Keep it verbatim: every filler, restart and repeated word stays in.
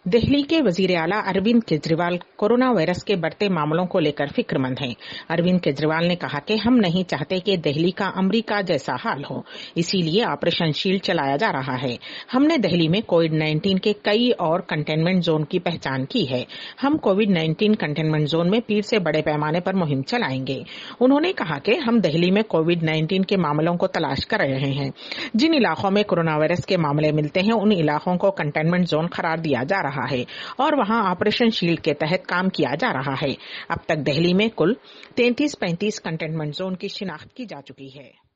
दिल्ली के वजीर आला अरविंद केजरीवाल कोरोना वायरस के बढ़ते मामलों को लेकर फिक्रमंद हैं। अरविंद केजरीवाल ने कहा कि हम नहीं चाहते कि दिल्ली का अमेरिका जैसा हाल हो, इसीलिए ऑपरेशन शील्ड चलाया जा रहा है। हमने दिल्ली में कोविड नाइन्टीन के कई और कंटेनमेंट जोन की पहचान की है। हम कोविड नाइन्टीन कंटेनमेंट जोन में फिर से बड़े पैमाने पर मुहिम चलाएंगे। उन्होंने कहा कि हम दिल्ली में कोविड नाइन्टीन के मामलों को तलाश कर रहे हैं। जिन इलाकों में कोरोना वायरस के मामले मिलते हैं, उन इलाकों को कंटेनमेंट जोन करार दिया जा रहा है और वहां ऑपरेशन शील्ड के तहत काम किया जा रहा है। अब तक दिल्ली में कुल तैंतीस पैंतीस कंटेनमेंट जोन की शिनाख्त की जा चुकी है।